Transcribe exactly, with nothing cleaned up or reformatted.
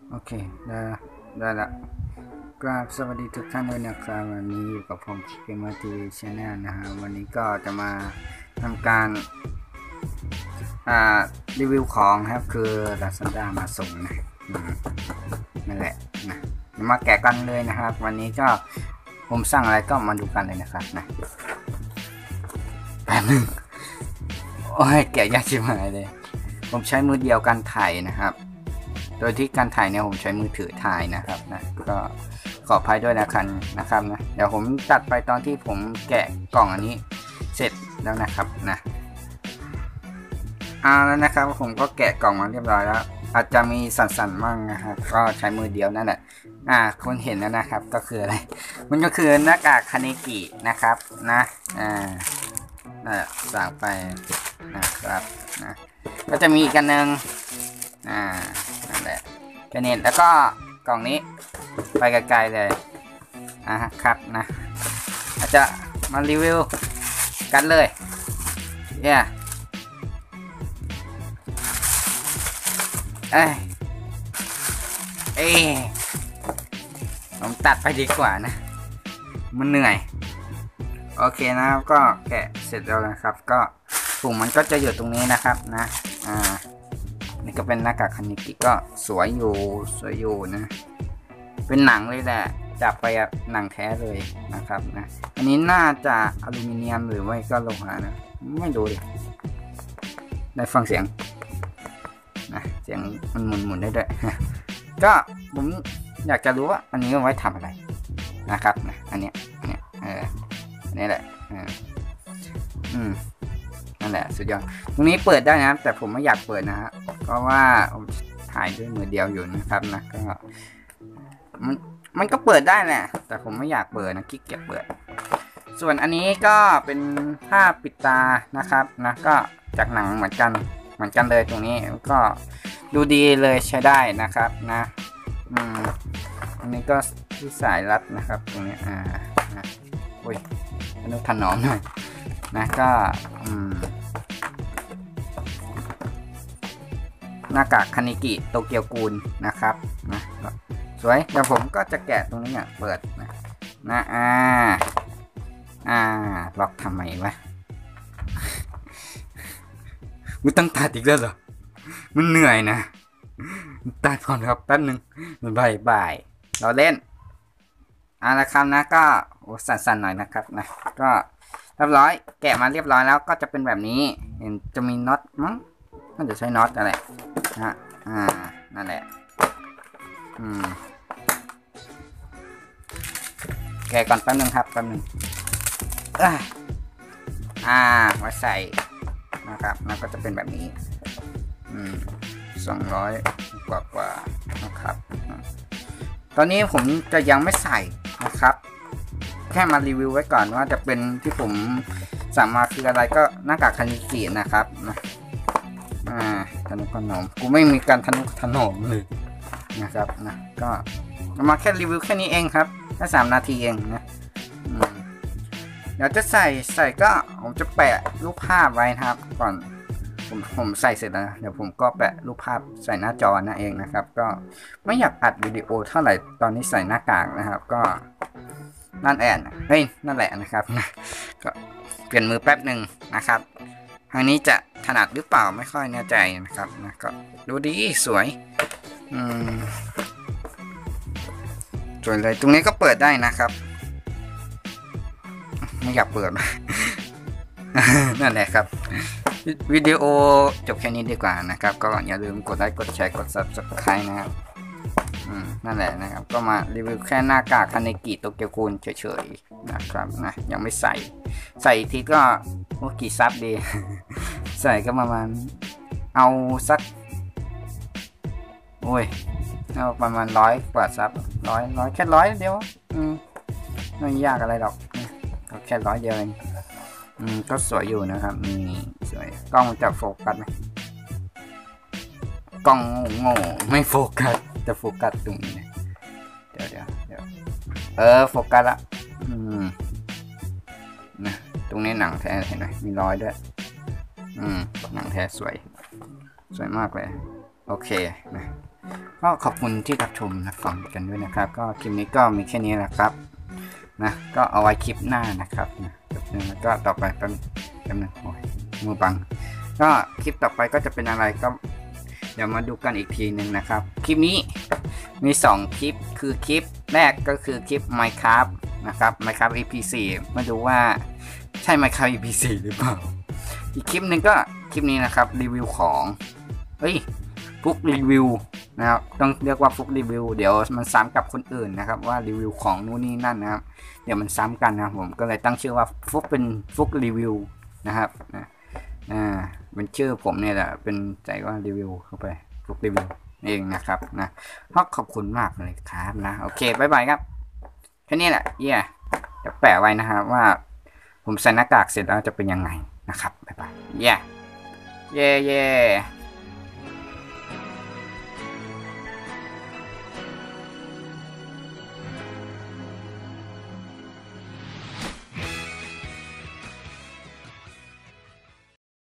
โอเคได้ได้ละกราบสวัสดีทุกท่านด้วยนะครับวันนี้อยู่กับผมเกมเมอร์ทีวีชแนลนะฮะวันนี้ก็จะมาทำการอ่ารีวิวของครับคือ Lazada มาส่งนะนั่นแหละนะมาแกะกันเลยนะครับวันนี้ก็ผมสั่งอะไรก็มาดูกันเลยนะครับนะแป๊บนึงโอ้ยแกะยากชิบหายเลยผมใช้มือเดียวกันถ่ายนะครับโดยที่การถ่ายเนี่ยผมใช้มือถือถ่ายนะครับนะก็ขออภัยด้วยนะครับนะครับนะเดี๋ยวผมตัดไปตอนที่ผมแกะกล่องอันนี้เสร็จแล้วนะครับนะเอาแล้วนะครับผมก็แกะกล่องมาเรียบร้อยแล้วอาจจะมีสั่นๆบ้างนะครับก็ใช้มือเดียวนั่นแหละอ่าคุณเห็นแล้วนะครับก็คืออะไรมันก็คือหน้ากากคาเนกินะครับนะอ่าน่ะสั่งไปนะครับนะก็จะมีอีกกันหนึ่งอ่านั่นแหละแค่นี้แล้วก็กล่องนี้ไปไกลๆเลยอ่ะครับนะอาจจะมารีวิวกันเลยเนี่ยเอ้ยเอ้ยผมตัดไปดีกว่านะมันเหนื่อยโอเคนะครับก็แกะเสร็จแล้วนะครับก็ปุ่มมันก็จะอยู่ตรงนี้นะครับนะอ่านี่ก็เป็นหน้ากากคาเนกิก็สวยอยู่สวยอยู่นะเป็นหนังเลยแหละจับไปแบบหนังแท้เลยนะครับนะอันนี้น่าจะอลูมิเนียมหรือไม่ก็โลหะนะไม่รู้ดิได้ฟังเสียงนะเสียงมันหมุนๆได้ด้วย ก็ผมอยากจะรู้ว่าอันนี้เอาไว้ทำอะไรนะครับนะอันเนี้ยอันเนี้ยเอออันนี้แหละอืมนั่นแหละสุดยอดตรงนี้เปิดได้นะแต่ผมไม่อยากเปิดนะฮะเพราะว่าผมถ่ายด้วยมือเดียวอยู่นะครับนะก็มันมันก็เปิดได้แหละแต่ผมไม่อยากเปิดนะขี้เกียจเปิดส่วนอันนี้ก็เป็นผ้าปิดตานะครับนะก็จากหนังเหมือนกันเหมือนกันเลยตรงนี้ก็ดูดีเลยใช้ได้นะครับนะอืมอันนี้ก็ที่สายรัดนะครับตรงนี้อ่านะอุ้ยอนุถนอมหน่อยนะก็อืมหน้ากากคาเนกิโตเกียวกูลนะครับนะสวยเดี๋ยวผมก็จะแกะตรงนี้อ่ะเปิดนะนะอ่าอ่าล็อกทำไมวะมึงต้องตัดอีกแล้วเหรอมันเหนื่อยนะตัดก่อนครับแป๊บนึงบายบายเราเล่นเอาละครับนะก็สั่นๆหน่อยนะครับนะก็เรียบร้อยแกะมาเรียบร้อยแล้วก็จะเป็นแบบนี้เห็นจะมีน็อตมั้งน่าจะใช้น็อตอะไรนะอ่านั่นแหละอืมแกะก่อนแป๊บนึงครับแป๊บนึงอ่าไว้ใส่นะครับแล้วก็จะเป็นแบบนี้อืมสองร้อยกว่ากว่านะครับตอนนี้ผมจะยังไม่ใส่นะครับแค่มารีวิวไว้ก่อนว่าจะเป็นที่ผมสั่งมาคืออะไรก็หน้ากากคาเนกินะครับนะอ่าทนุถนอมกูไม่มีการทนุถนอมเลยนะครับนะก็มาแค่รีวิวแค่นี้เองครับแค่สามนาทีเองนะเดี๋ยวจะใส่ใส่ก็ผมจะแปะรูปภาพไว้นะครับก่อนผมผมใส่เสร็จแล้วเดี๋ยวผมก็แปะรูปภาพใส่หน้าจอนั่นเองนะครับก็ไม่อยากอัดวิดีโอเท่าไหร่ตอนนี้ใส่หน้ากากนะครับก็นั่นแอนเฮ้ยนั่นแหละนะครับก็เปลี่ยนมือแป๊บหนึ่งนะครับทางนี้จะถนัดหรือเปล่าไม่ค่อยแน่ใจนะครับนะก็ดูดีสวยอืมสวยเลยตรงนี้ก็เปิดได้นะครับไม่อยากเปิด นั่นแหละครับวิดีโอจบแค่นี้ดีกว่านะครับก็อย่าลืมกดไลค์กดแชร์กด ซับสไครบ์ นะครับอืมนั่นแหละนะครับก็มารีวิวแค่หน้ากากคาเนกิโตเกียวกูลเฉยๆนะครับนะยังไม่ใส่ใส่ทีก็ว่ากี่ซับดี ใส่ก็ประมาณเอาสักโอ้ยเอาประมาณร้อยกว่าซับร้อยร้อยแค่ร้อยเดียวอืมไม่ยากอะไรหรอกก็แค่ร้อยเดียวเองอืมก็สวยอยู่นะครับนี่สวยกล้องจะโฟกัสไหมกล้องโง่ไม่โฟกัสจะโฟกัสตรงนี้เดี๋ยวเดี๋ยวเดี๋ยวเออโฟกัสละอืมนะตรงนี้หนังแท้เห็นไหมมีรอยด้วยอืมหนังแท้สวยสวยมากเลยโอเคนะก็ขอบคุณที่รับชมรับฟังกันด้วยนะครับก็คลิปนี้ก็มีแค่นี้แหละครับนะก็เอาไว้คลิปหน้านะครับนะแล้วก็ต่อไปเป็นกำลังโอ้ยมือบังก็คลิปต่อไปก็จะเป็นอะไรก็เดี๋ยวมาดูกันอีกทีหนึ่งนะครับคลิปนี้มีสองคลิปคือคลิปแรกก็คือคลิป Minecraft นะครับ Minecraft อี พี โฟร์ มาดูว่าใช่ Minecraft อี พี โฟร์ หรือเปล่าอีกคลิปหนึ่งก็คลิปนี้นะครับรีวิวของเฮ้ยฟุกรีวิวนะครับต้องเรียกว่าฟุกรีวิวเดี๋ยวมันซ้ำกับคนอื่นนะครับว่ารีวิวของนู่นนี่นั่นนะครับเดี๋ยวมันซ้ำกันนะผมก็เลยตั้งชื่อว่าฟุกเป็นฟุกรีวิวนะครับนะอ่าเป็นชื่อผมเนี่ยแหละเป็นใจว่ารีวิวเข้าไปฟุกรีวิวเองนะครับนะขอบคุณมากเลยครับนะโอเคบ๊ายบายครับแค่นี้แหละเย่เดี๋ยวแปะไว้นะครับว่าผมใส่หน้ากากเสร็จแล้วจะเป็นยังไงนะครับบ๊ายบายเย่เย่เย่